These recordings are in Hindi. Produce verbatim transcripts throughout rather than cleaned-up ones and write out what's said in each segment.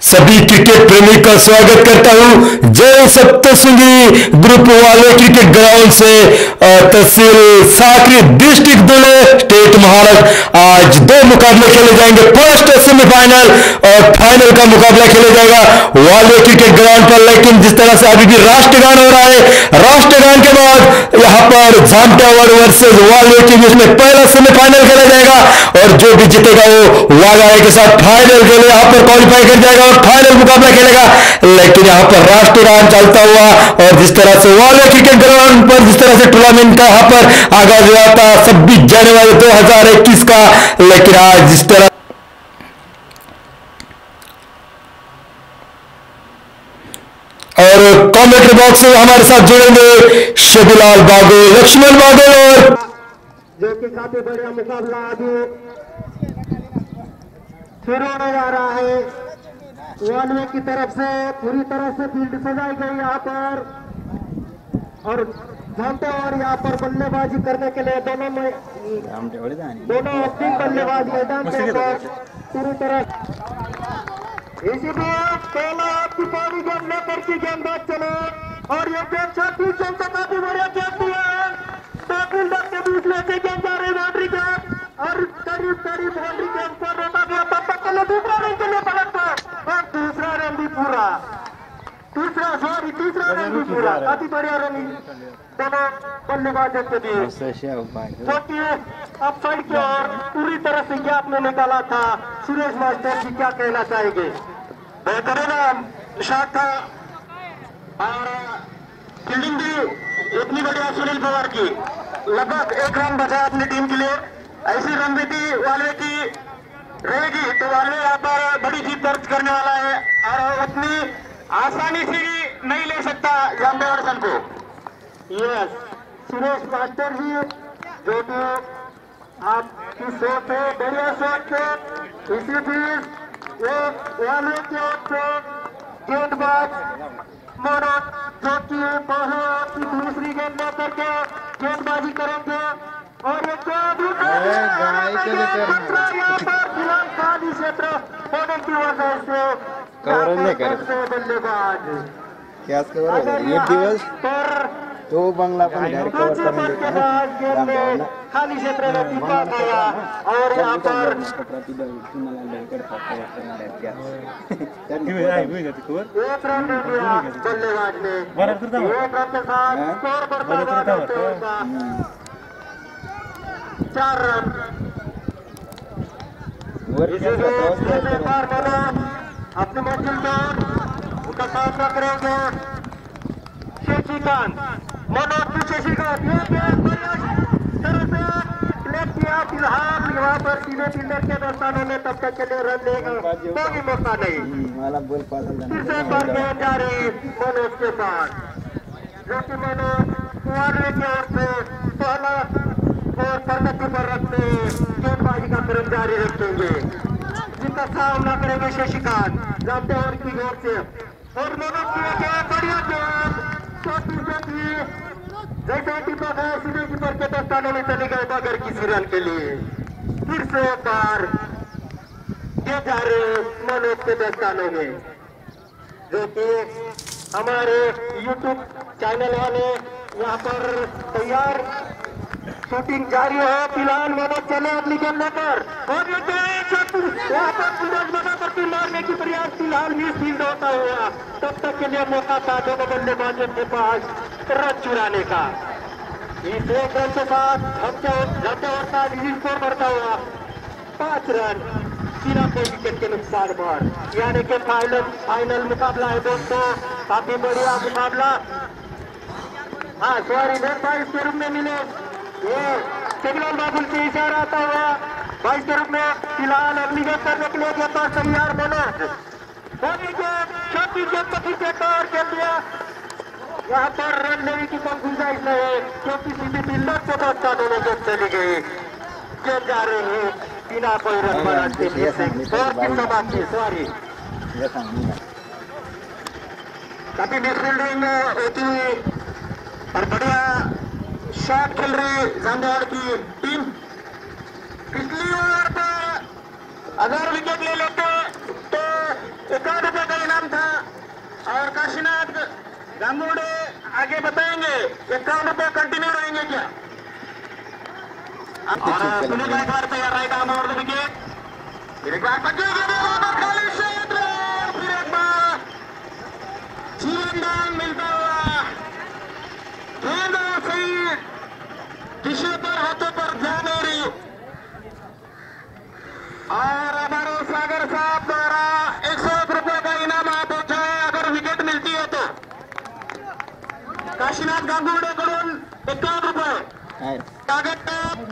सभी क्रिकेट प्रेमी का स्वागत करता हूं। जय सप्तशृंगी ग्रुप वाले क्रिकेट ग्राउंड से तहसील साकरी डिस्ट्रिक्ट धुले स्टेट महाराष्ट्र आज दो मुकाबले खेले जाएंगे। फर्स्ट सेमीफाइनल और फाइनल का मुकाबला खेला जाएगा वाले क्रिकेट ग्राउंड पर। लेकिन जिस तरह से अभी भी राष्ट्रगान हो रहा है, राष्ट्रगान के बाद यहां पर झांटावाड़ वर्सेस वाले के बीच में पहला सेमीफाइनल खेला जाएगा और जो भी जीतेगा वो वागाए के साथ फाइनल के लिए यहां पर क्वालिफाई कर जाएगा और फाइनल मुकाबला खेलेगा। लेकिन यहां पर राष्ट्रगान चलता हुआ और जिस तरह से वाले क्रिकेट ग्राउंड पर जिस तरह से टूर्नामेंट का यहां पर आगाज हुआ था छब्बीस जनवरी दो हजार इक्कीस का, लेकिन आज जिस तरह और कमेंट्री बॉक्स से हमारे साथ जुड़ेंगे शबीलाल बागो, लक्ष्मण बागो और जो कि काफी बढ़िया मुकाबला अभी शुरू होने जा रहा है। वानवे की तरफ से पूरी तरह से फील्ड सजाई गई यहाँ पर और झांटे और यहाँ पर बल्लेबाजी करने के लिए दोनों में दोनों ओपनिंग बल्लेबाज मैदान के ऊपर पूरी तरह इसीलिए पहला आपकी पानी गेंद लेकर की गेंदबाज चले और ये गेंद छत्तीस जन से काफी बढ़िया खेलती है। दो फील्डर के बीच में से गेंद जा रही बाउंड्री के और करीब करीब बाउंड्री के ऊपर रोका गया, तब तक के लिए दूसरा रन के लिए पलट और दूसरा रन भी पूरा तीसरा सॉरी तीसरा रन भी पूरा काफी बढ़िया रन दोनों बल्लेबाजों के बीच जो कि अब साइड की ओर पूरी तरह से गैप में निकाला था। सुरेश मास्टर जी क्या कहना चाहेंगे? बेहतरीन निशान था और फील्डिंग भी इतनी बढ़िया सुनील पवार की, लगभग एक रन बचा अपनी टीम के लिए। ऐसी रणनीति वाले की रहेगी तो वाले यहाँ पर बड़ी जीत दर्ज करने वाला है और उतनी आसानी से भी नहीं ले सकता जामबेवाड़ को। यस सुरेश मास्टर जी जो कि आपकी सोच है बढ़िया सोच है, इसी बीच वो वाले की ओर से गेंदबाज मनोज जो कि पहले दूसरी गेंद लेकर के गेंदबाजी करेंगे और एक यहाँ पर फिलहाल खाली क्षेत्र होने की वजह से बल्लेबाज क्या एक दिवस तो बंगला खाली क्षेत्र में टिपा गया और यहाँ पर एक रन दिया बल्लेबाज ने, एक रन के साथ स्कोर बढ़ता हुआ चार रन। अपने मंजिल पर उनका सामना करेंगे शशिकांत मनोज शशिकांत किया फिलहाल यहाँ पर सीधे फील्डर के दस्तानों में तब तक के लिए रन देगा कोई मौका नहीं। फिर से पर गेंद जा रही मनोज के पास जो कि मनोज वाले की ओर से पहला और प्रगति पर रखते गेंदबाजी का क्रम जारी रखेंगे जिनका सामना करेंगे शशिकांत जानते और की ओर से और मनोज की बढ़िया गेंद जैसे टिपा गया सीधे कीपर के दस्तानों में चले गए बगैर किसी रन के लिए। फिर से एक बार गेंद जा रहे मनोज के दस्तानों में जो कि हमारे यूट्यूब चैनल वाले यहाँ पर तैयार शूटिंग जारी है। फिलहाल मनोज चले अपनी गेंद लेकर और यहाँ पर सूरज बना करके मारने की प्रयास फिलहाल मिस फील्ड होता हुआ तब तक के लिए मौका था दोनों बल्लेबाजों के पास रन चुराने का। इस एक रन के साथ घंटे और साथ स्कोर बढ़ता हुआ पांच रन बिना कोई विकेट के नुकसान पर, यानी कि फाइनल फाइनल मुकाबला है दोस्तों, काफी बढ़िया मुकाबला। हाँ सॉरी नेट बाइस के रूप में मिले ये सिग्नल बाबुल से इशारा आता हुआ बाईस के रूप में फिलहाल अगली गेंद करने के लिए गेंदबाज तैयार मनोज और के दिया यहाँ पर रन लेने की कोई गुंजाइश नहीं है क्योंकि सीधी फील्डर से दस्ता दोनों गेंद चली गई। गेंद जा रही है बिना कोई रन बनाने के लिए सॉरी काफी मिसफील्डिंग होती हुई और बढ़िया शॉट खेल रही जामबेवाड़ की टीम। पिछली ओवर पर अगर विकेट ले लेते तो एकानवे गांगुड़े आगे बताएंगे इक्यावन रुपये कंटिन्यू रहेंगे क्या? और सुनील गायकवाड़ तैयार रहेगा हमारे विकेट एक बार खाली क्षेत्र फिर एक बार जीवनदान मिलता हुआ गेंद सही दिशा पर हाथों पर ध्यान हो रही और हमारे सागर साहब द्वारा एक सौ एक रुपए का इनाम आप पहुंचा है अगर विकेट मिलती है तो। काशीनाथ गांगुर्डे कडून एकावन्न रुपये टारगेट।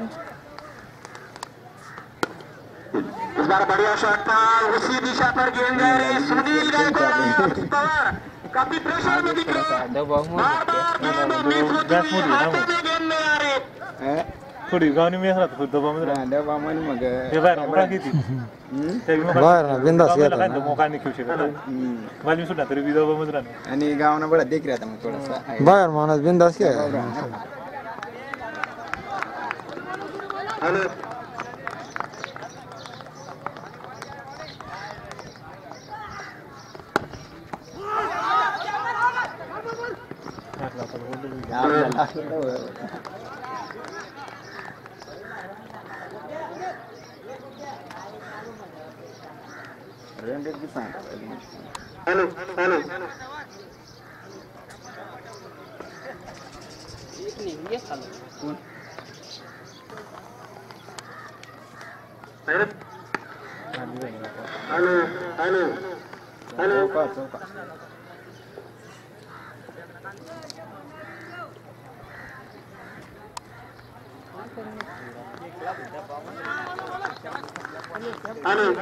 इस बार बढ़िया शॉट था उसी दिशा पर गेंद जा रही सुनील गायकवाड़ पवार काफी प्रेशर में दिख रहे बार बार गेंद मिस होती हुई हाथों में गेंद में आ रही थोडी गावनी मी असला तर दबा मध्ये हा, डबा म्हणे मग हे बाहेर मोकळा किती बाहेर ना बिंदास घेता काय मोकळा नाही खेळू शकत मला मी सुद्धा तरी दबा मध्ये राहणार आणि गावानं बडा देख रहा था मग थोडासा बाहेर माणूस बिंदास क्या hello hello hello hello hello hello चौका चौका हेलो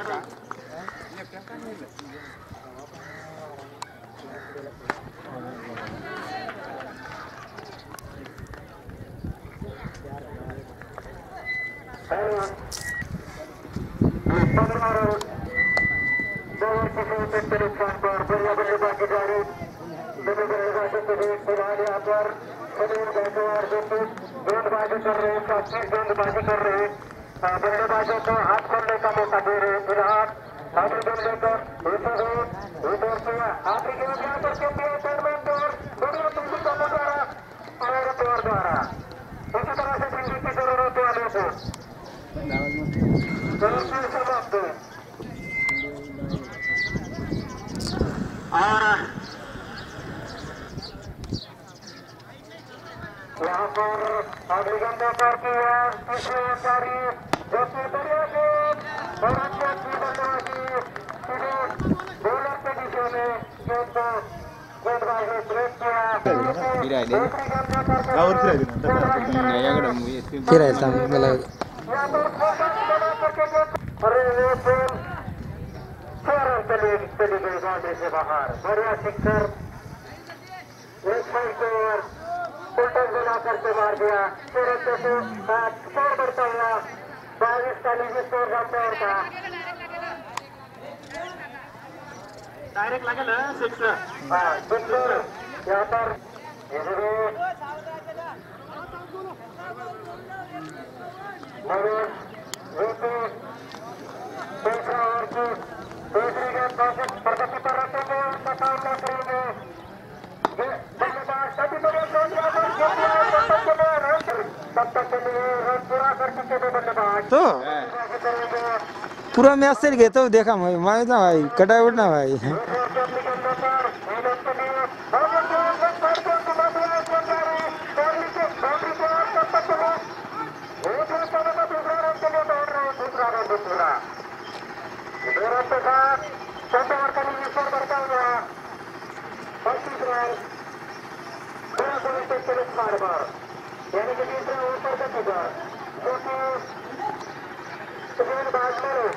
बल्लेबाजों को हाथ खोलने का मौका दे रहे फिलहाल आखिरी गेंद लेकर आखिरी गेंद यहाँ पर टूर्नामेंट दौर दोनों टीमों का द्वारा और दौर द्वारा इसी तरह से टीम की जरूरत वालों को समाप्त और यहाँ पर अगली गेंदों पर की तीसरी ओसारी जो कि बढ़िया गेंद और अच्छी अच्छी बल्लेबाजी सीधे बॉलर के दिशा में गेंद को गेंदबाज ने ब्रेक किया दूसरी गेंदों पर गावर फिरायचं याकडे फिरायचा मला यहाँ पर फोकस बना करके अरे वो बॉल चारों चली चली गई बाउंड्री से बाहर बढ़िया सिक्सर एक साइड पे और उल्टा बना करके मार दिया फिर अच्छे से स्कोर बढ़ता हुआ बाईस चालीस स्कोर बनता होता डायरेक्ट लगे ना सिक्स हाँ सिक्स यहाँ पर दूसरा ओवर की दूसरी गेंद प्रगति पर रखेंगे उनका सामना करेंगे बल्लेबाज सभी बड़े तब तक के लिए रन पूरा कर चुके थे बल्लेबाज तो पूरा मैच से घेतो देखा मैं मैं ना भाई कटा उठ ना भाई यानी कि तीसरा ऊपर का चुका जो कि बाद में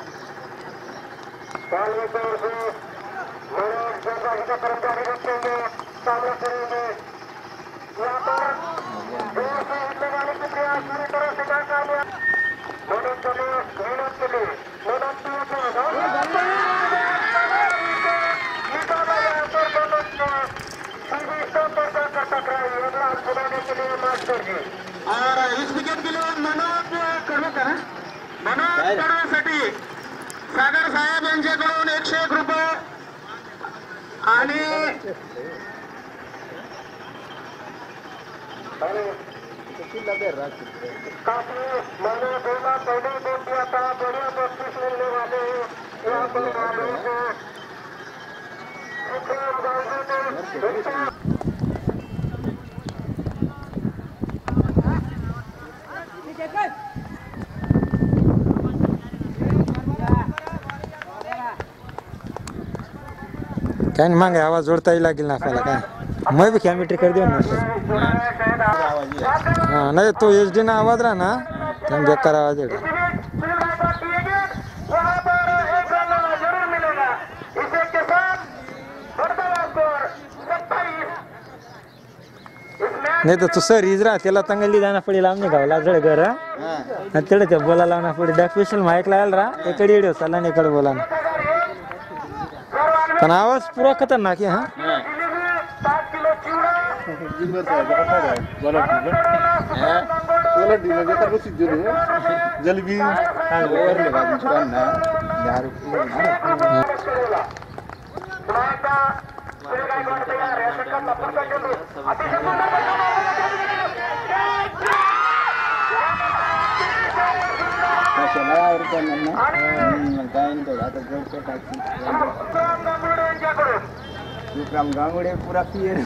साल में तौर से मेरे जनता का कर्मचारी रखेंगे सामना करेंगे यहाँ पर जोर से हिटने वाले के प्रयास पूरी तरह से नाकामयाब मेहनत के लिए मेहनत के लिए मेहनत की और इस विकेट के लिए मनोज कडवेकर मनोज कडवेसाठी सागर साहेब यांच्याकडून एकशे एक रुपये आणि काफी मैंने बोला पहले बोल दिया था बढ़िया बख्शिश मिलने वाले हैं यहाँ पर वालों को विक्रम गांधी ने काय नाही मागे आवाज जोडताही लागेल ना आपल्याला काय मैं भी कॅमेट्री कर देऊ ना हां नाही तो एच डी ना आवाज राहा ना त्यामुळे बेकार आवाज येतो नाही तर तू सर इज राहा त्याला तंगली जाना पडेल आमने गावला जड घर हां तेवढं त्या बोला लावना पडेल त्या स्पेशल माईक लावायला राहा इकडे येडो चला ना इकडे बोला ना पण आवाज पुरा खतरनाक आहे हां जलेबी विक्रम गांगुडे पुरा पियर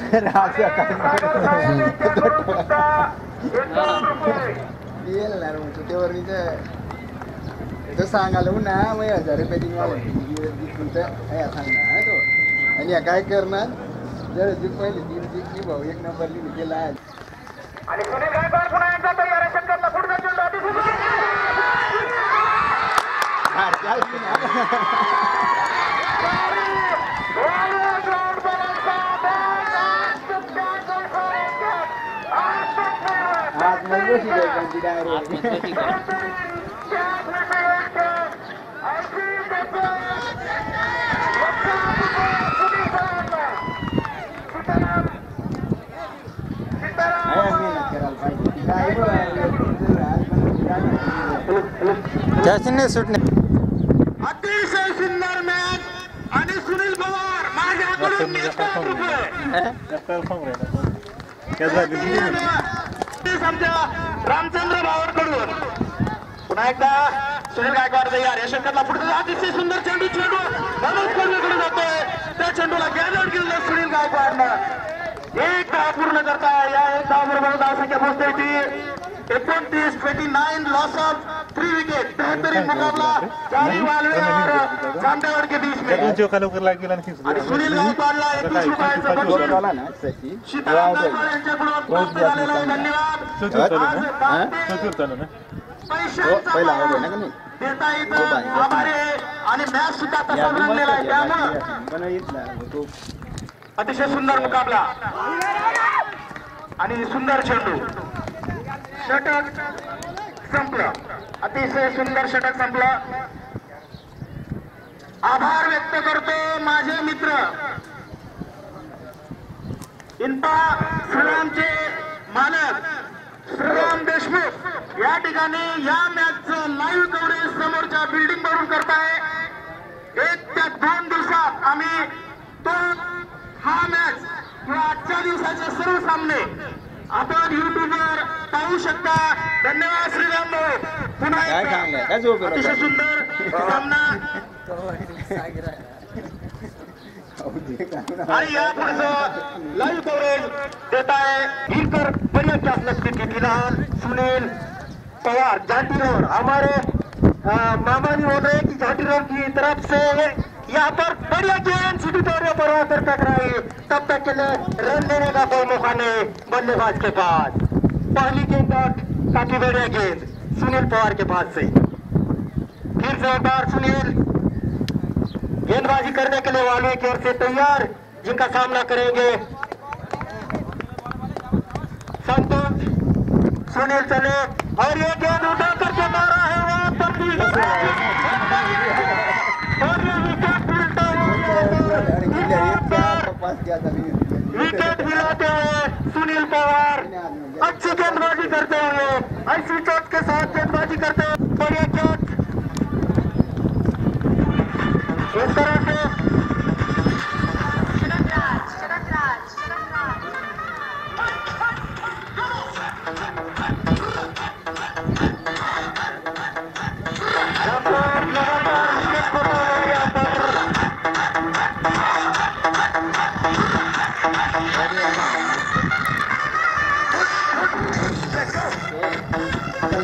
पियल ना त्यावर तो सांगायला ना मग हजार रुपये तुमचं सांगणार तो आणि काय करणार जर पहिले तीन जिंकली भाऊ एक नंबर लिहिली गेला आणि सुनील गायकवाड पुन्हा एकदा तयार आहे षटकातला पुढचा चेंडू अतिशय आज मजबूती द्यायची डायरेक्ट त्याची नाही सुटणे अतिशय सुंदर मॅच आणि सुनील पवार माझ्याकडून समजा रामचंद्र भावांकडून पुन्हा एकदा सुनील गायकवाड तयार या षटकातला पुढचा अतिशय सुंदर चेंडू चेंडू मनोज कोल्हेकडे जातोय त्या चेंडूला गॅलर केलं सुनील गायकवाडनं एक धाव पूर्ण करता या एक धाव बरोबर धावसंख्या पोहोचते ती एकोणतीस twenty nine loss of three wicket बेहतरीन मुकाबला चारी वालवे और चांदेवर के बीच में जो का लवकर लाग गेला आणखी आणि सुनील गायकवाडला एकवीस रुपयाचं बक्षीस आला ना त्याची सीताराम गायकवाड यांच्याकडून प्राप्त झालेलं आहे धन्यवाद पैशांचा पहिला आवाज आहे ना का नाही देता येतं आभारी आहे आणि मॅच सुद्धा तसा रंगलेला आहे त्यामुळं पण इथला तो अतिशय सुंदर मुकाबला आणि सुंदर चेंडू षटक संपलं अतिशय सुंदर षटक संपलं आभार व्यक्त करतो माझे मित्र इन्पा श्रीरामचे मालक श्रीराम देशमुख या ठिकाणी या मॅचचं लाईव्ह कव्हरेज समोरच्या बिल्डिंग वरून करताय एक त्या दोन दिवसात आम्ही तो हा मॅच किंवा आजच्या दिवसाचे सर्व सामने आपण युट्यूबवर पाहू शकता धन्यवाद श्रीराम भाऊ पुन्हा एकदा अतिशय सुंदर सामना आणि या पुढचं लाईव्ह कव्हरेज देत आहे वीरकर बनिया लक्ष्मी फिलहाल सुनील पवार जाटीरोड हमारे मामा जी बोल रहे हैं कि जाटीरोड की तरफ से यहाँ पर बढ़िया गेंद सीधी तौर पर आकर टकराई तब तक के लिए रन देने का कोई मौका नहीं बल्लेबाज के पास पहली गेंद काफी बढ़िया गेंद सुनील पवार के पास से फिर से एक बार सुनील गेंदबाजी करने के लिए वाले की ओर से तैयार जिनका सामना करेंगे संतोष सुनील चले और ये गेंद उठा करके मारा है वहां पर भी और ये विकेट मिलता है विकेट मिलाते हुए सुनील पवार अच्छी गेंदबाजी करते हुए ऐसी चोट के साथ गेंदबाजी करते हुए बढ़िया चोट इस तरह से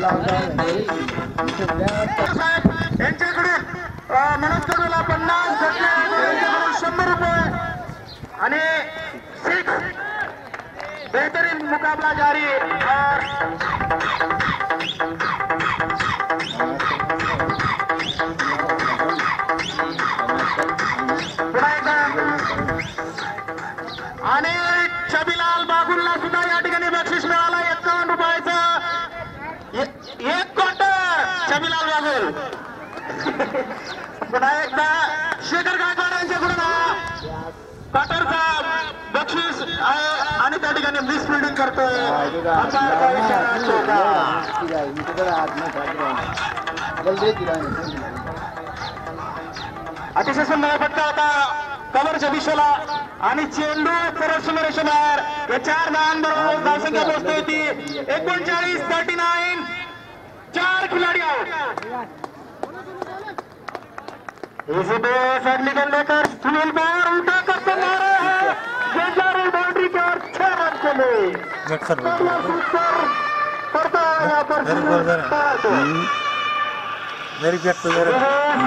यांच्याकडून मनोजकडूला पन्नास यांच्याकडून शंभर रुपये आणि सिक्स बेहतरीन मुकाबला जारी आणि छबीलाल बागुलला सुद्धा या ठिकाणी बक्षीस मिळाला एकावन्न रुपयाचं एक क्वार्टर छबीलाल बागुल पुन्हा एकदा शेखर गायकवाड यांच्याकडून क्वार्टरचा बक्षीस आहे आणि त्या ठिकाणी मिस फिल्डिंग करतोय अतिशय सुंदर फटका होता कव्हरच्या दिशेला आणि चेंडू सरळ बाहेर या चार धावांबरोबर धावसंख्या पोहोचते ती एकोणचाळीस थर्टी नाईन चार खिलाडी आउट इसी बेस अगली गेंद लेकर सुनील पवार उल्टा करते मारे हैं गेंदारी बाउंड्री के और छह रन के लिए पड़ता है यहाँ पर सुनील पवार को मेरी बैट तो जरा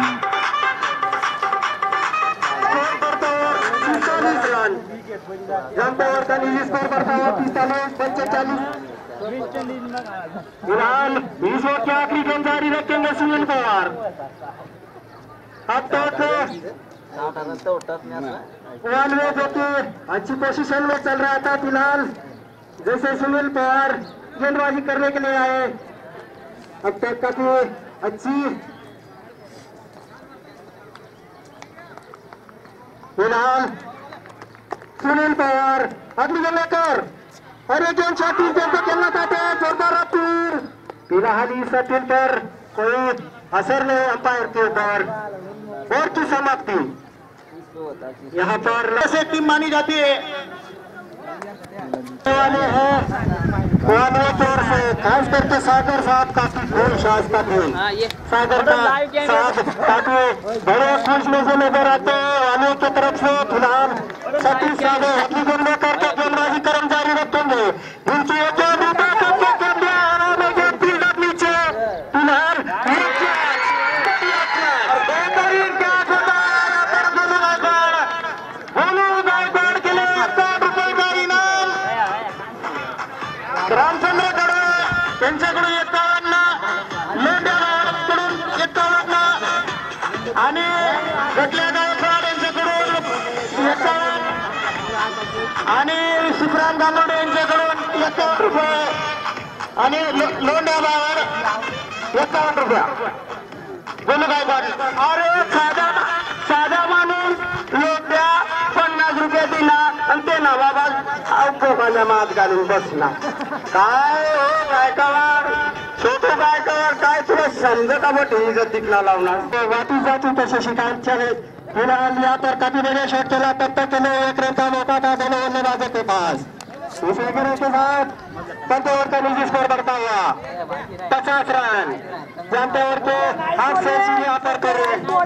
पैंतालीस रन जंपर का निजी स्कोर बढ़ता है पैंतालीस पंचेचालीस फिलहाल बीस ओवर की आखिरी गेंद जारी रखेंगे सुनील पवार अब तक वन वे जो कि अच्छी पोजीशन में चल रहा था फिलहाल जैसे सुनील पवार गेंदबाजी करने के लिए आए अब तक काफी अच्छी फिलहाल सुनील पवार अगली गेंद लेकर अरे गेंद छाती गेंद को खेलना चाहते हैं जोरदार अपील फिलहाल इस अपील पर कोई असर नहीं अंपायर के ऊपर और की समाप्ति यहाँ पर ऐसे टीम मानी जाती है वाले हैं वाले तौर से खास करके सागर साहब काफी गोल शास का थे सागर का साथ काफी बड़े खुश में से नजर आते हैं वाले की तरफ से फिलहाल सतीश यादव अपनी गेंद लेकर के गेंदबाजी कर्म जारी रखेंगे इनकी एक नीचे फिलहाल बेहतरीन कैच होता है गोलू गायकवाड़ गोलू गायकवाड़ के लिए साठ रुपये का इनाम रामचंद्रकडे त्यांच्याकडून एकावन्न लोंढ्याकडून एकावन्न आणि गटल्या गायकवाड यांच्याकडून एकावन्न आणि सुखराम गांगोडे यांच्याकडून एकावन्न रुपये आणि लोंढ्या बावर एकावन्न रुपया गोलू गायकवाड अरे साधा साधा माणूस लोंढ्या पन्नास रुपये दिला आणि ते ना बाबा अवघाच्या मात घालून बसला काय हो गायकवाड छोटू गायकवाड काय तुला समजत का मोठी इज्जत दिखला लावणार वाटी जाती तसे शिकायच्या फिलहाल यहाँ पर काफी बढ़िया शॉट खेला तब तक के लिए एक रन का मौका था दोनों बल्लेबाजों के पास इस विकेट के साथ पंद्रह ओवर का निजी स्कोर बढ़ता हुआ पचास रन जानते ओवर के हाथ से यहाँ पर करे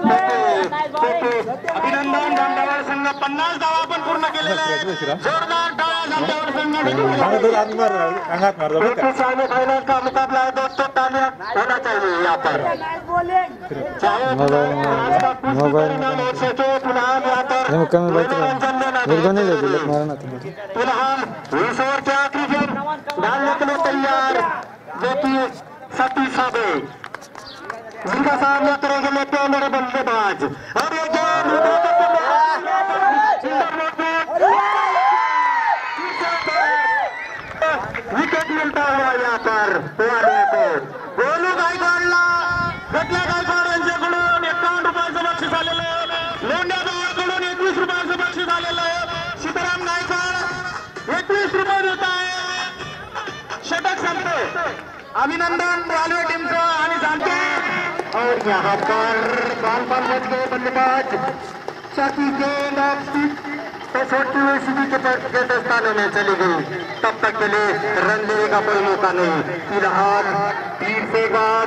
अभिनंदन जामदार संघ पन्नास धावा आपण पूर्ण केलेले जोरदार टाळ्या जामदार संघ सामने फाइनल का मुकाबला है दोस्तों तालियां होना चाहिए यहाँ पर चाहे फिलहाल इस ओवर के आखिरी गेंद डालने के लिए तैयार जो कि सतीश साबे जिनका सामना करेंगे लेते हैं मेरे बल्लेबाज और ये गेंद विकेट मिलता हुआ यहाँ पर को गोलू गायकवाडला गटल्या गायकवाड यांच्याकडून एकावन्न रुपयाचं बक्षीस आलेलं आहे लोंढ्या गावाकडून एकवीस रुपयाचं बक्षीस आलेलं आहे सीताराम गायकवाड एकवीस रुपये देत आहे षटक संपते अभिनंदन रेलवे टीम को आणि जानते और यहाँ पर बॉल पर लग गए बल्लेबाज साथी गेंद तो छोटी हुई स्थिति के स्थान में चली गई तब तक के लिए रन लेने का कोई मौका नहीं फिलहाल तीन से बार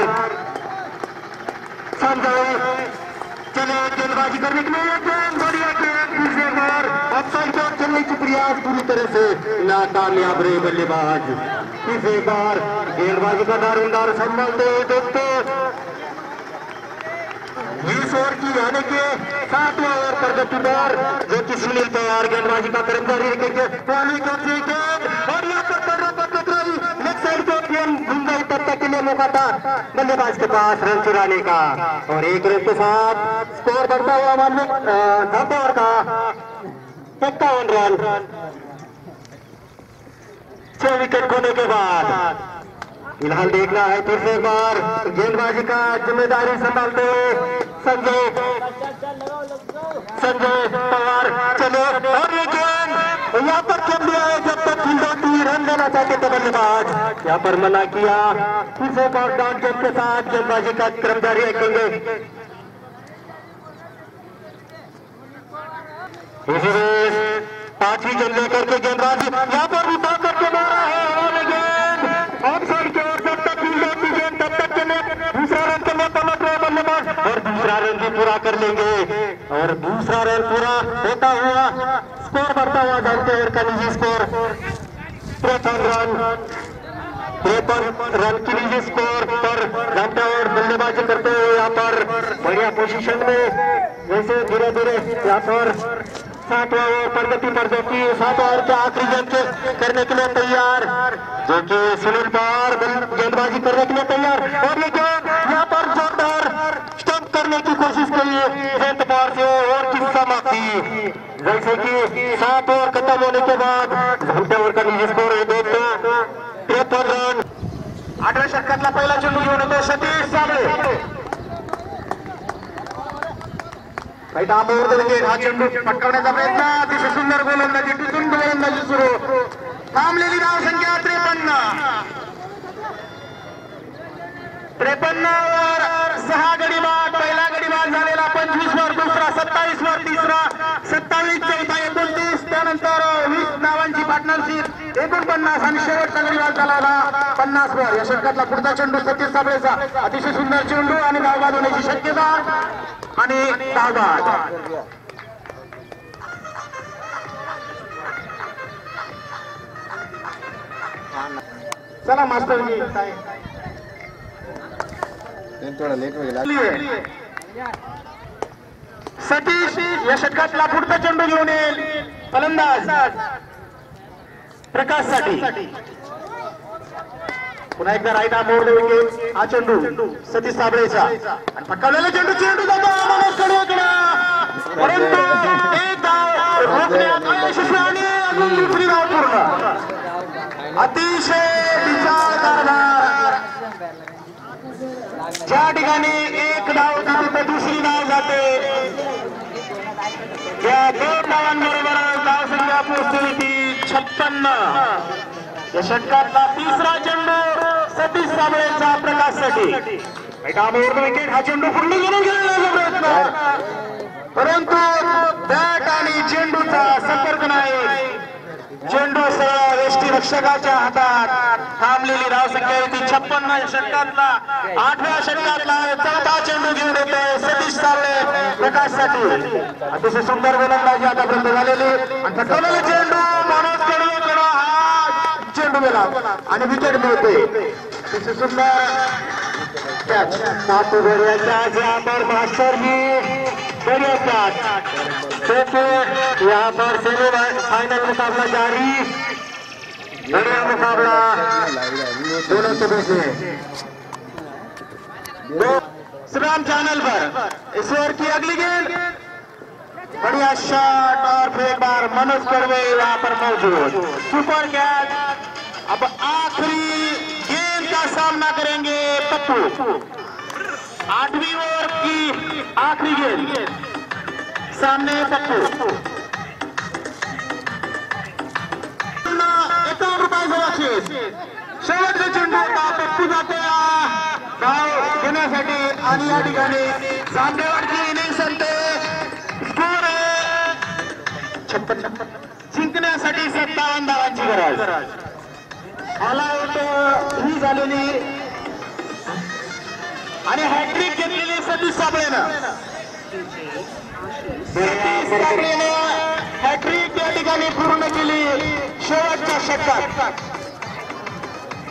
चले गेंदबाजी करने के लिए गेंद बढ़िया गेंद तीन से बार अब साइड खेलने की प्रयास पूरी तरह से नाकामयाब रहे बल्लेबाज फिर एक बार गेंदबाजी का दारोमदार संभालते हुए दोस्तों बीस ओवर की यानी कि सातवें ओवर पर गतिबार जो कि सुनील तैयार गेंदबाजी का कर्मचारी पानी का और यहाँ पर कर्रा पर टकराई लेफ्ट साइड पे गेंद घूम गई तब तक के लिए मौका था बल्लेबाज के पास रन चुराने का और एक रन के साथ स्कोर बढ़ता हुआ मानव दस ओवर का इक्यावन रन छह विकेट खोने के बाद फिलहाल देखना है फिर से एक बार गेंदबाजी का जिम्मेदारी संभालते हुए संजय संजय पवार चले और ये गेंद यहाँ पर खेल दिया है जब तक खिलौती रन देना चाहते थे बल्लेबाज यहाँ पर मना किया फिर से एक और डाउन गेंद के साथ गेंदबाजी का क्रम जारी रखेंगे पांचवी गेंद लेकर के गेंदबाजी यहाँ पर भी बात करके मारा है और गेंद ऑफ साइड के ओर जब तक खिलौती गेंद तब तक के लिए दूसरा रन के लिए पलट रहे बल्लेबाज और दूसरा रन भी पूरा कर लेंगे और दूसरा रन पूरा होता हुआ स्कोर बढ़ता हुआ जानते ओवर का निजी स्कोर तिरपन रन तिरपन रन की निजी स्कोर पर जानते ओवर बल्लेबाजी करते हुए यहाँ पर बढ़िया पोजीशन में जैसे धीरे धीरे यहाँ पर सातवां ओवर प्रगति पर जो कि सात ओवर के आखिरी गेंद करने के लिए तैयार जो कि सुनील पवार गेंदबाजी करने के लिए तैयार और ये गेंद यहाँ पर जोरदार स्टंप करने की कोशिश करी जयंत पवार से और की समाप्ति जैसे कि सात ओवर खत्म होने के बाद घंटे ओवर का निजी स्कोर है दोस्तों तिरपन रन आठव्या षटकातला पहिला चेंडू घेऊन येतो सतीश साबळे हा चेंडू पटकावण्याचा प्रयत्न अतिशय सुंदर गोलंदाजी टिचून गोलंदाजी सुरू थांबलेली धाव संख्या त्रेपन्न त्रेपन्न वर सहा गडी बाद पहिला गडी बाद झालेला पंचवीस वर दुसरा सत्तावीस वर तिसरा सत्तावीस चौथा एकोणतीस त्यानंतर वीस धावांची पार्टनरशिप एकोणपन्नास आणि शेवटचा गडी बाद झाला पन्नास वर या षटकातला पुढचा चेंडू सतीश साबळेचा अतिशय सुंदर चेंडू आणि धाव बाद होण्याची शक्यता आणि धावबाद चला मास्टर जी थोडा लेट होईल सतीश या षटकातला पुढचा चेंडू घेऊन येईल फलंदाज प्रकाश साठी पुन्हा एकदा राईट आर्म ओव्हर विकेट हा चेंडू सतीश साबळेचा आणि पटकावलेला चेंडू चेंडू जातो परंतु एक धाव रोखण्यात अयशस्वी आणि अजून दुसरी धाव पूर्ण अतिशय विचार करणार ज्या ठिकाणी एक धाव जाते तर दुसरी धाव जाते या दोन धावांबरोबर धाव संख्या पोहोचली ती छप्पन्न या षटकातला तिसरा चेंडू सतीश साबळेचा प्रकाशसाठी विकेट हा चेंडू पुढे घेऊन गेलेला प्रयत्न परंतु बॅट आणि चेंडूचा संपर्क नाही चेंडू सरळ वेष्टी रक्षकाच्या हातात थांबलेली धाव संख्या ती छप्पन्न षटकातला आठव्या षटकातला चौथा चेंडू घेऊन येतोय सतीश साबळे प्रकाशसाठी अतिशय सुंदर गोलंदाजी आतापर्यंत झालेली आणि फटकवलेला चेंडू मनोज कडवेकडे हा चेंडू गेला आणि विकेट मिळते अतिशय सुंदर कॅच मातू गोऱ्याच्या यहाँ पर मास्टर जी बढ़िया कैच यहाँ पर सेमी फाइनल मुकाबला जारी बढ़िया मुकाबला दोनों के बीच में इंस्टाग्राम चैनल पर इस ओवर की अगली गेंद बढ़िया शॉट और फिर एक बार मनोज करवे यहाँ पर मौजूद सुपर कैच अब आखिरी गेंद का सामना करेंगे पप्पू आठवीं ओवर की आखिरी गेंद सामने पप्पू एकावन्न रुपयाचं बक्षीस शेवटचे चेंडू पप्पू जाते धाव घेण्यासाठी आणि या ठिकाणी जांभेवाडची इनिंग संपते स्कोर आहे छप्पन्न जिंकण्यासाठी सत्तावन्न धावांची गरज ऑल आउट ही झालेली आणि हॅट्रिक घेतलेली सतीश साबळेनं सतीश साबळेनं हॅट्रिक या ठिकाणी पूर्ण केली शेवटच्या षटकात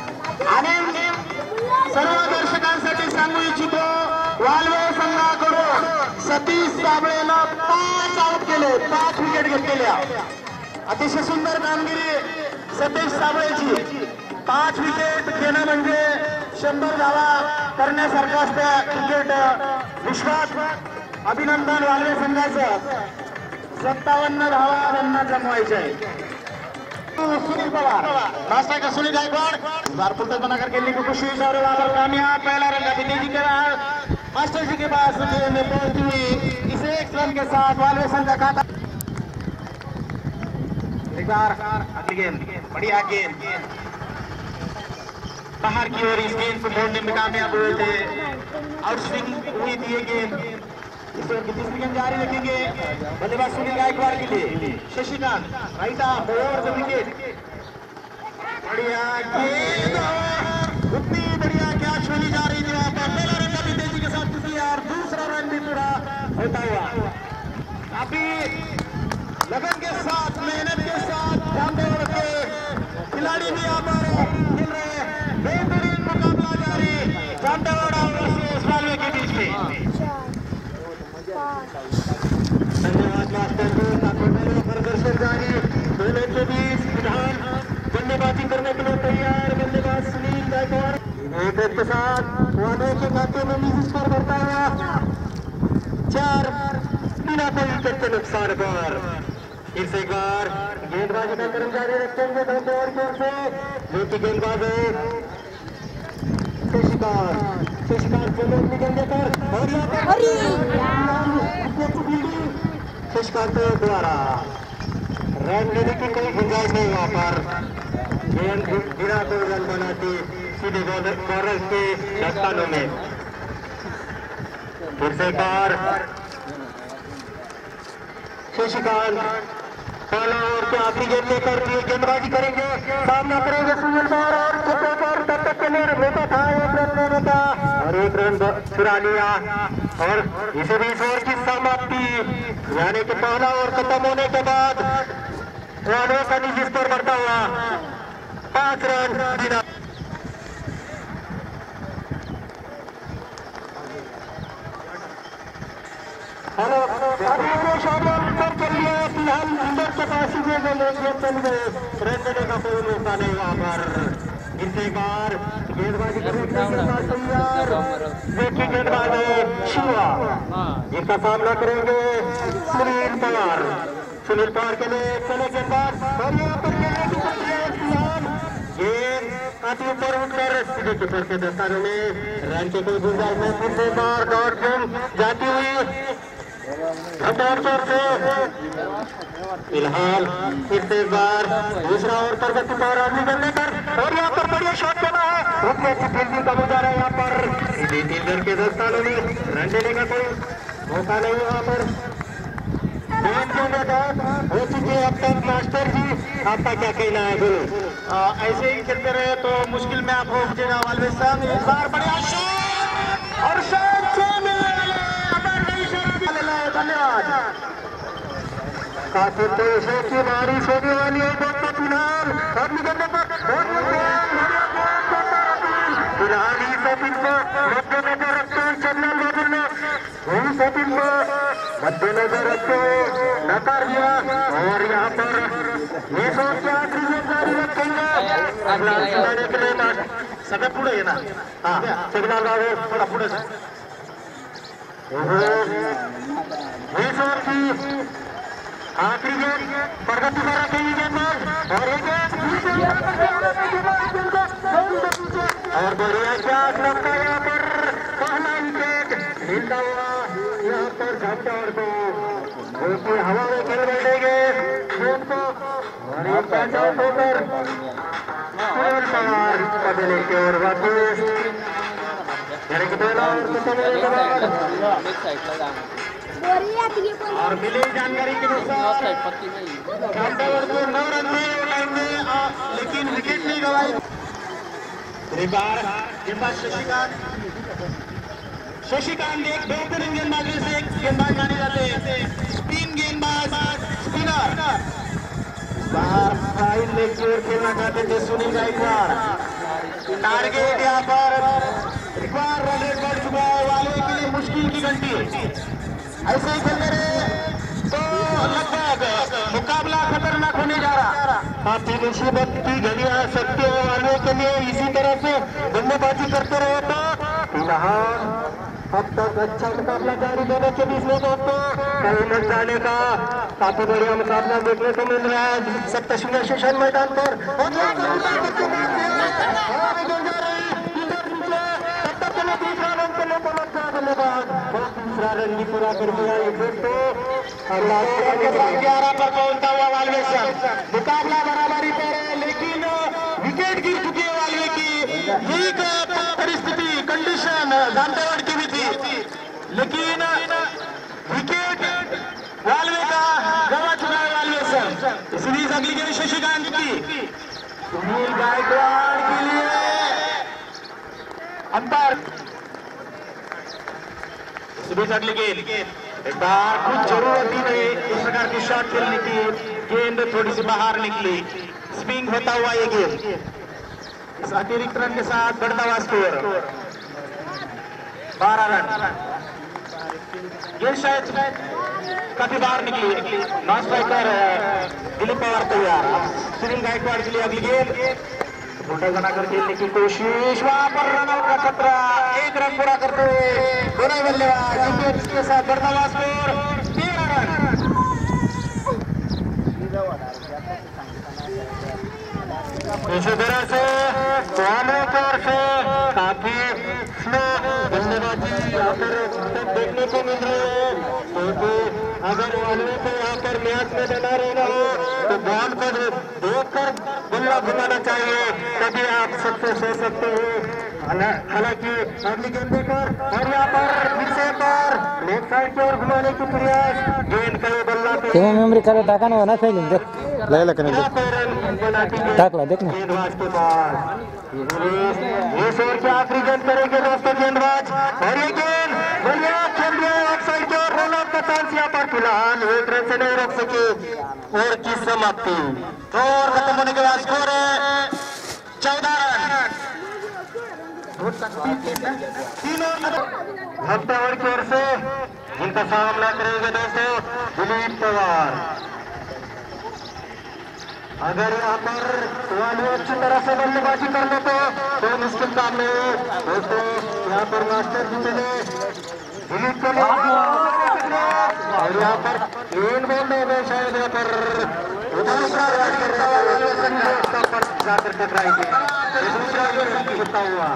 आणि सर्व दर्शकांसाठी सांगू इच्छितो वालवे संघाकडून सतीश साबळेला पाच आउट केले, पाच विकेट घेतलेल्या. अतिशय सुंदर कामगिरी सतीश साबळेची. पाच विकेट घेणं म्हणजे शंभर धावा करण्यासारखं असतं क्रिकेट विश्वात. अभिनंदन वालवे संघाचं. सत्तावन्न धावा त्यांना जमवायच्या आहे. सुनील पवार राष्ट्र का सुनील गायकवाड़ बार पुलतक बनाकर खेलने की कोशिश और वहां पर कामयाब. पहला रन अभी तेजी के बाद मास्टर जी के पास गेंद में पहुंचती हुई इसे एक रन के साथ वालवे संघ का खाता. एक बार अगली गेंद बढ़िया गेंद बाहर की ओर. इस गेंद को छोड़ने में कामयाब हुए थे. आउट स्विंग हुई थी ये गेंद. इस ओवर की तीसरी गेंद जारी रखेंगे बल्लेबाज सुनील गायकवाड़ के लिए. Shashikant right arm over the wicket. बढ़िया गेंद और उतनी बढ़िया कैच होनी जा रही थी वहां पर. पहला रन अभी तेजी के साथ किसी और दूसरा रन भी पूरा होता हुआ. काफी लगन के साथ मेहनत के साथ जामदेवर के खिलाड़ी भी यहाँ पर खेल रहे हैं. बेहतरीन मुकाबला जारी जामदेवर और वालवे के बीच में. धन्यवाद मास्टर को. प्रदर्शन जारी दोनों के बीच विधान बल्लेबाजी करने के लिए तैयार. बल्लेबाज सुनील गायकवाड़ एक रन के साथ वादे के खाते में लीड स्कोर करता हुआ चार बिना कोई विकेट के नुकसान पर. फिर से एक बार गेंदबाजी का क्रम जारी रखेंगे धन्यवाद की ओर से. जो की गेंदबाज है शशिकांत. शशिकांत को निकलने पर और यहाँ पर शशिकांत द्वारा रन लेने की कोई गुंजाइश नहीं. वहां पर गेंद बिना कोई रन बनाती सीधे बॉलर के दस्तानों में. फिर से एक बार शशिकांत पहला ओवर के आखिरी गेंद लेकर गेंदबाजी करेंगे. सामना करेंगे सुनील पवार और तब तक के लिए बेटा था एक रन लेने का और एक रन चुरा लिया. और इसे भी इस ओवर की समाप्ति यानी कि पहला ओवर खत्म होने के बाद वालों का निजी स्कोर बढ़ता हुआ पांच रन बिना. हेलो सर चलिए फिलहाल अंदर के पास ही चल गए. रन देने का कोई मौका नहीं वहां पर. इस एक बार गेंदबाजी करने के लिए तैयार. देखिए गेंदबाज शिवा जिनका सामना करेंगे सुनील पवार. सुनील पवार के लिए चले गेंदबाज और यहाँ पर फिलहाल गेंद काफी ऊपर उठकर सीधे कीपर के दस्तानों में. रन के कोई गुंजाइश नहीं. फिर से बार डॉट गेंद जाती हुई फिलहाल फिर से एक बार दूसरा ओवर पर गति पावर आदमी करने पर और यहाँ पर बढ़िया शॉट करना है. उतनी अच्छी फील्डिंग का मुझा रहा है यहाँ पर सीधे फील्डर के दस्तानों में. रन देने का कोई मौका नहीं वहाँ पर. हो चुके अब तक मास्टर जी आपका क्या कहना है गुरु? ऐसे ही खेलते रहे तो मुश्किल में आप हो जाएगा वालवे संघ. इस बार बढ़िया शॉट और शॉट धन्यवाद. काफी तेज की बारिश होने वाली है दोस्तों. फिलहाल फिलहाल ही सचिन को मद्देनजर रखते हुए चंदन बाबू ने वही सचिन को मद्देनजर रखते हुए नकार दिया और यहाँ पर ये सोच के आखिरी में जारी रखेंगे अगला खिलाड़ी के लिए. सगळं पुढे आहे ना. हाँ सिग्नल बाबू थोड़ा पुढे आखिरी गेंद प्रगति पर रखेंगे गेंदबाज और एक और बढ़िया कैच लगता है यहाँ पर. पहला विकेट मिलता हुआ यहाँ पर झमटौर को जो कि हवा में खेल बैठेंगे गेंद को और एक कैच आउट होकर सुनील पवार बदले की ओर वापस. और मिली जानकारी के अनुसार जामदेवर को नौ रन में लेकिन विकेट नहीं गवाई. गेंदबाज शशिकांत शशिकांत एक बेहतरीन गेंदबाज से एक गेंदबाज माने जाते हैं. स्पिन गेंदबाज स्पिनर बाहर फाइन लेग की ओर खेलना चाहते थे सुनील गायकवाड़. टारगेट यहाँ पर एक बार रन रेट बढ़ चुका है, वाले के लिए मुश्किल की घंटी ऐसे ही खेलते रहे तो लगभग मुकाबला खतरनाक होने जा रहा। काफी मुसीबत की घड़ियां आ सकती है वाले के लिए, इसी तरह से बल्लेबाजी करते रहे तो अब तक अच्छा मुकाबला जारी दोनों के बीच में दोस्तों, कहीं मत जाने का काफी बढ़िया मुकाबला देखने को मिल रहा है सप्तशृंगी सेशन मैदान पर। दूसरा रन भी पूरा कर दिया ये दोस्तों, ग्यारह पर पहुंचता हुआ वालवे से मुकाबला बराबरी पर है, लेकिन विकेट गिर चुकी है वालवे की। यही परिस्थिति कंडीशन दामदेवड़ की भी थी, लेकिन विकेट वालवे का गवा चुका है वालवे से। सीरीज अगली गेंद शशिकांत की, सुनील गायकवाड़ के लिए अंतर। सीरीज अगली गेंद एक बार कुछ जरूरत ही नहीं इस प्रकार की शॉट खेलने की, गेंद थोड़ी सी बाहर निकली, स्विंग होता हुआ ये गेंद इस अतिरिक्त रन के साथ बढ़ता हुआ स्कोर बारह रन। गेंद शायद काफी बाहर निकली, नॉन स्ट्राइकर दिलीप पवार तैयार। सुनील गायकवाड़ के लिए अगली गेंद उल्टा बनाकर खेलने की कोशिश, वहां पर रन आउट का खतरा, एक रन पूरा करते हुए दोनों बल्लेबाज के साथ बढ़ता हुआ स्कोर तेरह रन। इसी तरह से दोनों तौर से काफी स्लो बल्लेबाजी यहाँ पर देखने को मिल रही है, क्योंकि अगर वालों को यहाँ पर मैच में बना रहना हो तो बॉल को देखकर बल्ला घुमाना चाहिए, तभी आप सबसे सो सकते हो। हालांकि अगली गेंद देकर और यहाँ पर पीछे पर लेफ्ट साइड की ओर घुमाने की प्रयास, गेंद का बल्ला तेव्हा मेमरी करा टाका ना ना फैलिंग देख लायला का नाही टाकला देख ना गेंदबाज के पास इस ओवर की आखिरी गेंद करेंगे दोस्तों गेंदबाज, और ये गेंद बढ़िया खेल दिया ऑफ साइड की ओर, रन आउट का चांस यहाँ पर फिलहाल एक रन से नहीं रोक सके और की समाप्ति। और खत्म होने के बाद स्कोर है चौदह रन। तीनों हफ्तावर की ओर से जिनका सामना करेंगे दोस्तों दिलीप पवार। अगर यहाँ पर वाले अच्छी तरह से बल्लेबाजी कर ले तो कोई मुश्किल काम नहीं है दोस्तों। यहाँ पर मास्टर जी मिले दिलीप को और यहाँ पर तीन बॉल में शायद यहाँ पर दूसरा जाकर टकराएंगे, दूसरा होता हुआ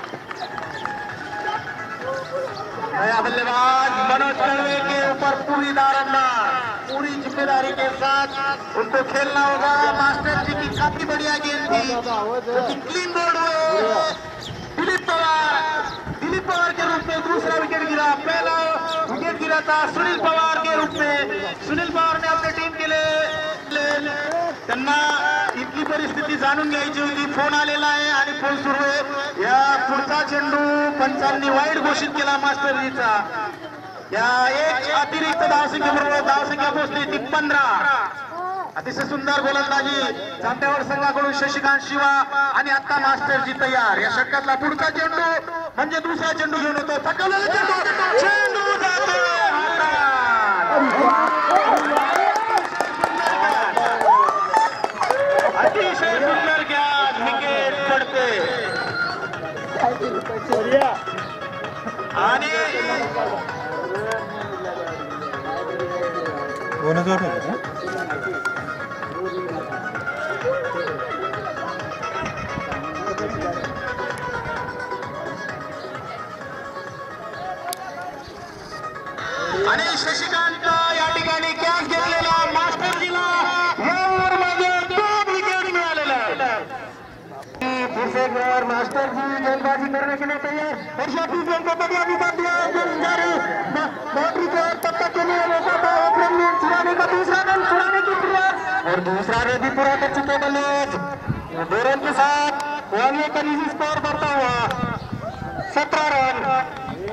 नया बल्लेबाज मनोज कड़वे के ऊपर पूरी दारोमदार पूरी जिम्मेदारी के साथ उनको खेलना होगा। मास्टर जी की काफी बढ़िया गेंद थी, क्लीन बोर्ड हुए दिलीप पवार दिलीप पवार के रूप में दूसरा विकेट गिरा, पहला विकेट गिरा था सुनील पवार के रूप में। सुनील पवार ने अपनी टीम के लिए त्यांना इतकी परिस्थिती जाणून घ्यायची होती, फोन आलेला आहे आणि फोन सुरू आहे। या पुढचा चेंडू पंचांनी वाईट घोषित केला मास्टरजीचा। या एक अतिरिक्त धावसंख्येबरोबर धावसंख्या पोहोचली ती पंधरा। अतिशय सुंदर गोलंदाजी जामदेवड संघाकडून शशिकांत शिवा आणि आता मास्टरजी तयार। या षटकातला पुढचा चेंडू म्हणजे दुसरा चेंडू घेऊन येतो, थकवलेला चेंडू चेंडू जातो अतिशय सुंदर ज्ञान विकेट पडते आणि कोणच वाटत आणि शशिकांत या ठिकाणी कॅच घेतलेला मास्टरजीला या ओव्हरमध्ये दोन विकेट मिळालेल्या और मास्टर जी गेंदबाजी करने के लिए तैयार और शाफी गेंद को बढ़िया भी कर दिया बाउंड्री के और तब तक के लिए रोका था एक रन छुड़ाने का दूसरा रन छुड़ाने की प्रयास और दूसरा रन भी पूरा कर चुके बल्लेबाज दो रन के साथ वाले का निजी स्कोर बढ़ता हुआ सत्रह रन।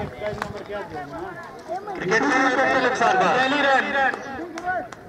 क्रिकेट में नुकसान पहली रन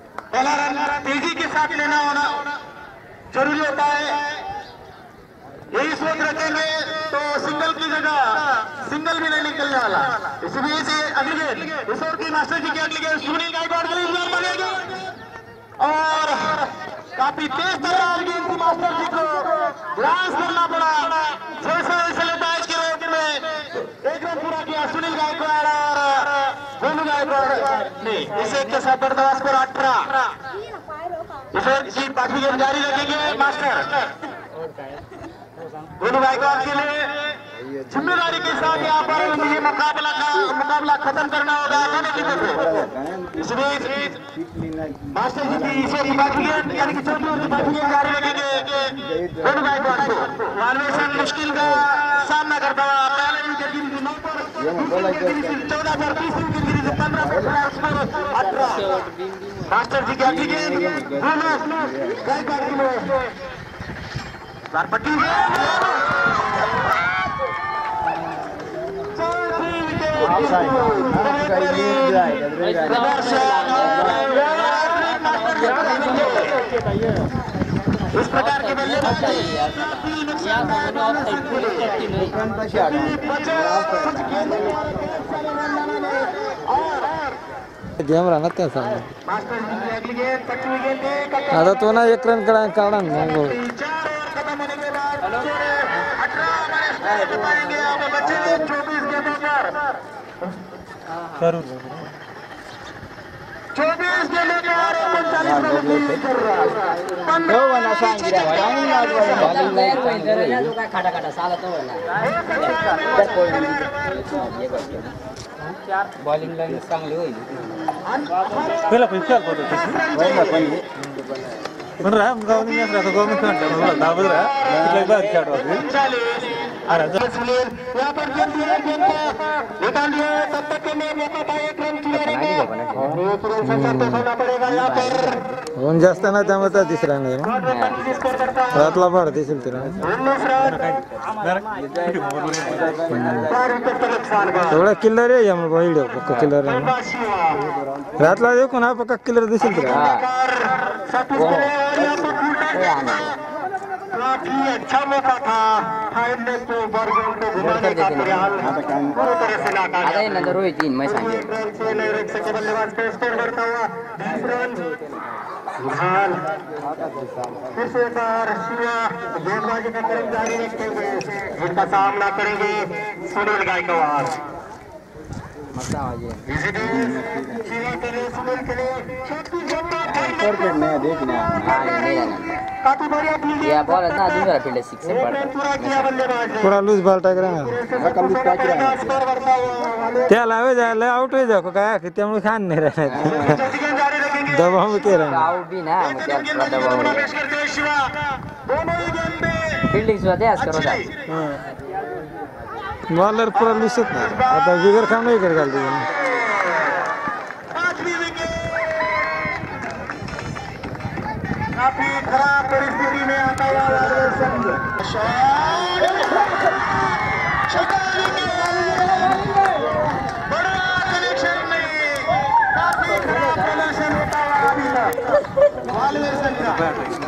पहला रन तेजी के साथ लेना होना जरूरी होता है। यही सोच रखेंगे तो सिंगल की जगह सिंगल भी नहीं निकलने वाला। इसी वजह से अगली गेंद इस ओवर की मास्टर जी की अगली गेंद सुनील गायकवाड़ के लिए बनेगी और काफी तेज तर्रार गेंद थी मास्टर जी को ग्रास करना पड़ा। जैसे जैसे लेता है इसके रोक में एक रन पूरा किया सुनील गायकवाड़ और गोलू गायकवाड़ ने इसे के साथ बर्दाश्त स्कोर अठारह। इसे जी बाकी गेंद जारी रखेंगे मास्टर गोलू गायकवाड़ के लिए जिम्मेदारी के साथ यहाँ पर ये मुकाबला का मुकाबला खत्म करना होगा इसलिए मास्टर जी की इसे बाकी गेंद यानी कि चौथी ओवर की बाकी गेंद जारी रखेंगे गोलू गायकवाड़ को वालवेशन मुश्किल का सामना करता हुआ पहले विकेट गिरी थी नौ पर चौदह पर तीसरी विकेट गिरी थी पंद्रह पर अठारह। मास्टर जी की अगली गेंद गोलू गायकवाड़ के लिए पट्टी इस प्रकार के गेम राहणार त्याचा आता तो ना एक रन काढा काढा चौबीस के लेकर उनचालीस बॉलिंग लाईन चांगली होईल पहिला पण विचार करतो तशी पण राहा गावनी मॅच राहतो गावनी खेळतो मला दाबत राहा तिला बाहेर खेळतो अरे यहाँ पर गेंद निकाल दिया तब तक के लिए मौका था एक रन क्लियर है तुरंत से संतोष होना पड़ेगा यहाँ पर होऊन जास्त ना त्यामुळे तिसरा नाही स्कोर करता है रातला भाड दिसेल तिला उन्नीस रन चार विकेट का नुकसान का थोडा किल्लर आहे यामुळे व्हिडिओ पक्का किल्लर आहे रातला देखो ना पक्का किल्लर दिसेल तिला काफी अच्छा मौका था फाइनल को बॉर्डर को घुमाने का प्रयास पूरी तरह से नाकाम आता येईल नंतर रोहित तीन मैं सांगे रन से नए से बल्लेबाज का स्कोर बढ़ता हुआ बीस रन हाल फिर से एक बार शिवा गेंदबाजी का क्रम जारी रखते हुए जिनका सामना करेंगे सुनील गायकवाड़ मस्त आवाज आहे शिवा के लिए सुनील के लिए परफेक्ट नहीं देखना नाही नाही काफी बढ़िया फील्डिंग या बॉल ना दूसरा फील्ड सिक्स से रन पूरा किया बल्लेबाज ने पुरा लूज बॉल टाकला ना स्कोर बढ़ता हुआ त्याला हवे जायला आउट होई जाऊ काय त्यामुळे खान नाही राहणार जारी रखेंगे दबाव में केला आउट भी ना मग त्या दबाव प्रवेश करते हुए शिवा दोनों ही गेंदें फील्डिंग सुद्धा त्याच करत आहे बॉलर पुरा लुसत नाही आता बिगर काम नाही कर घालते पांचवी विकेट काफी खराब परिस्थिति में आता हुआ वालवेशन बड़ा कनेक्शन में काफी खराब प्रदर्शन होता हुआ अभी तक वालवेशन का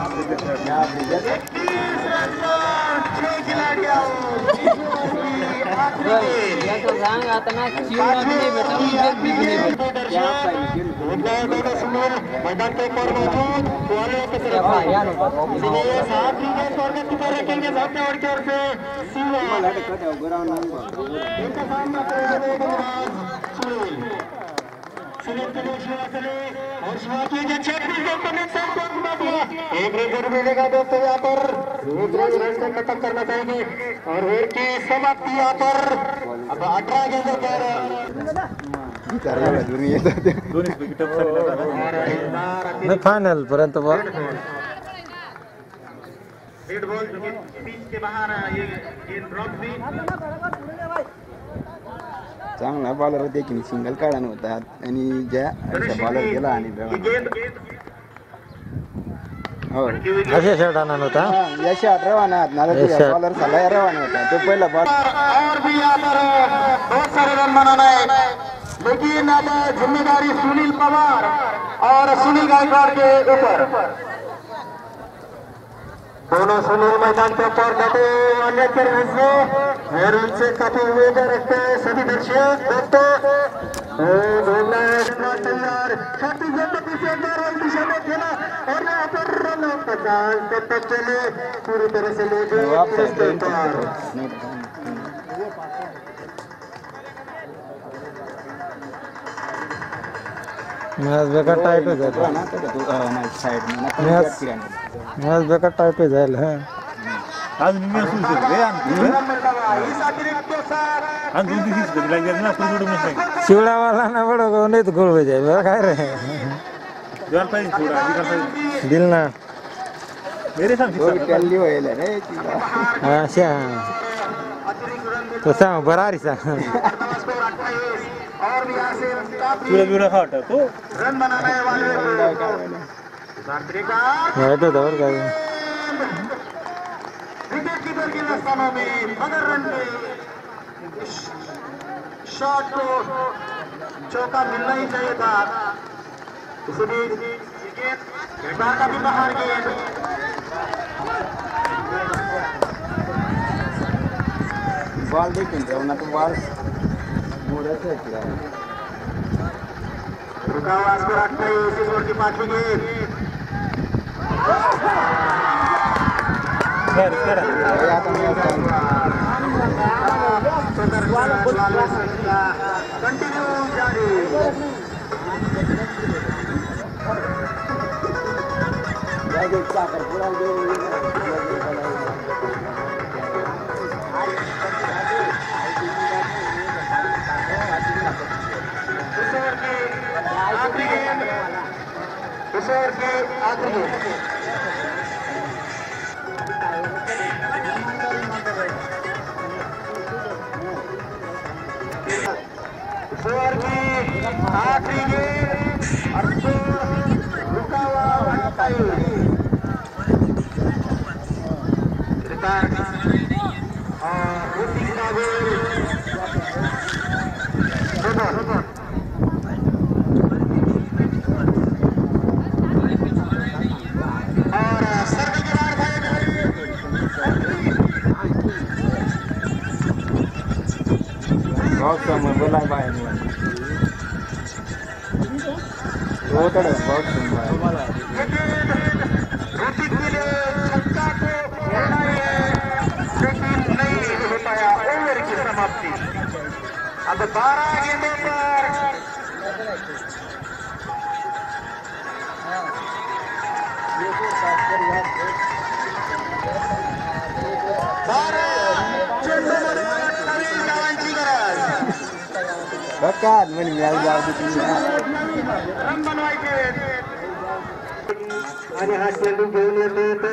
इक्कीस रन पर छह खिलाड़ी आउट या तो सांग आता ना जीवनात नाही भेटत विकेट बी नाही मैदान के ऊपर मौजूद भेटत या नको सात विकेट स्वर्गत की तरफ रखेंगे सामने और की ओर से शिवा इनका सामना करेंगे सुनील सुनील के लिए शिवा चले और शिवा की जो छत्तीस रन पर नुकसान को घुमा दिया एक रन जरूर मिलेगा दोस्तों यहाँ पर एक रन रन से खत्म करना चाहेंगे और ओवर की समाप्ति यहाँ पर अब अठारह गेंदों पर दोन्ही विकेट नाही फायनल पर्यंत बॉल रेड बॉल पिच के बाहर ये गेंद ड्रॉप हुई चांगला बॉलर होते की सिंगल काढा नव्हता आणि ज्या बॉलर गेला आणि हो असे शॉट आणला होता यशा रवाना बॉलर सला रवाना होता तो पहिला बॉल और भी यहाँ पर बहुत सारे रन बनाना है लेकिन अब जिम्मेदारी सुनील पवार और सुनील गायकवाड़ के ऊपर दोनों सुनील मैदान के ऊपर बैठे अन्य के और उनसे काफी उम्मीद रखते हैं सभी दर्शक दोस्तों। तैयार छत्तीसगढ़ के पीछे दिशा में खेला और यहाँ पर रन पचास तब तक चले पूरी तरह से ले गए। मैच बेकार टाइट हो जाएगा मैच बेकार टाइट हो जाएगा आज निम्न सुरू से रे हम दूध दिस कर लग गया ना थोड़ी थोड़ी मिस चिवड़ा वाला ना बड़ो को नहीं तो गोल हो जाए खा रहे जोर पे चिवड़ा दिखा पे दिल ना मेरे साथ वो टल्ली होएला रे अच्छा तो सा बरारी सा और भी यहाँ से चिवड़ा चिवड़ा खाटा तो रन बनाने वाले मैं तो दौड़ गया विकेट कीपर के स्थानों में मगर रन में शॉट को चौका मिलना ही चाहिए था। इसलिए विकेट का भी बाहर गेंद बॉल देखेंगे ना तो बॉल मोड़ा से किया रुका हुआ स्कोर अट्ठाईस इस ओवर की पांचवी गेंद कर कर या तो मैं कंटिन्यू जारी जाके क्या कर पूरा दे आखिरी गेंद इस ओवर की आखिरी गेंद ओवर की आखिरी गेंद और रुका हुआ अट्ठाईस रिटायर और उसी का गोल और सर्वे के बाद बहुत समय बोला भाई वो तो बहुत समय ऋतिक के लिए छक्का को खेलना है लेकिन नहीं हो पाया ओवर की समाप्ति। अब बारह गेंदों पर बारह चेंडूमध्ये नवीन धावांची गरज बक्का म्हणे मॅच जाऊ दे रन बनवायचे आणि हा चेंडू घेऊन येतो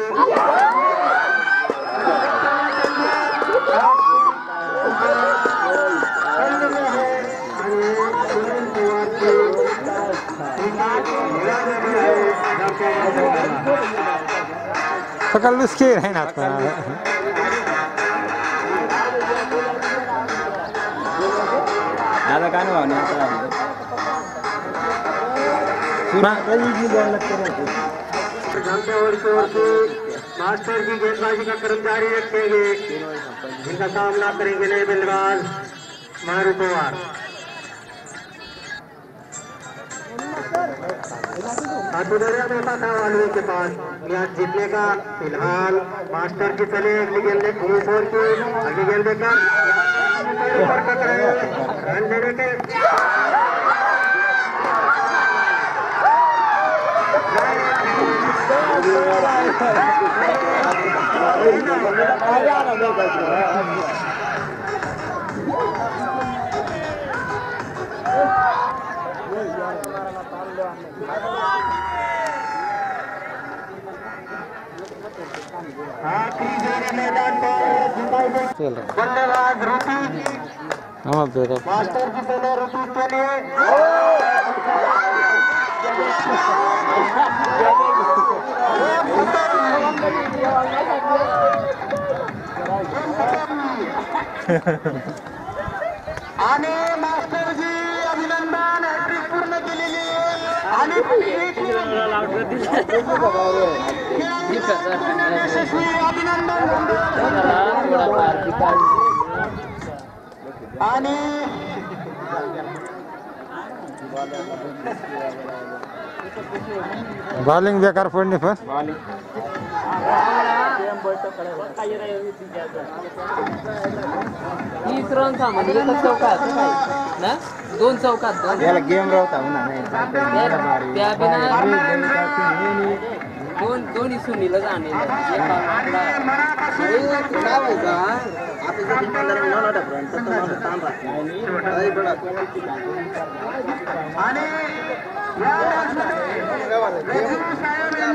सकल उसके है ना दादा काय भावने आता पूरा जानते और शोर से मास्टर की गेंदबाजी का क्रम जारी रखेंगे जिनका सामना करेंगे नए बल्लेबाज मारू पवार। मेहता था वालवी के पास मैच जीतने का फिलहाल मास्टर की चले अगली गेंद उन्नीस ओवर की अगली गेंद देकर रन देने के मैदान पर बल्लेबाज ऋतिक हाँ बेटा मास्टर की चले ऋतिक के लिए आणि मास्टर जी अभिनंदन हॅट्रिक पूर्ण केलेली आणि यशस्वी अभिनंदन आणि बॉलिंग बेकार पडली पण तीस रन थांबली एका चौकात ना दोन चौकात दोन याला गेम राहता म्हणा त्या बिना दोन दोन्ही सुनीला जाणे आणि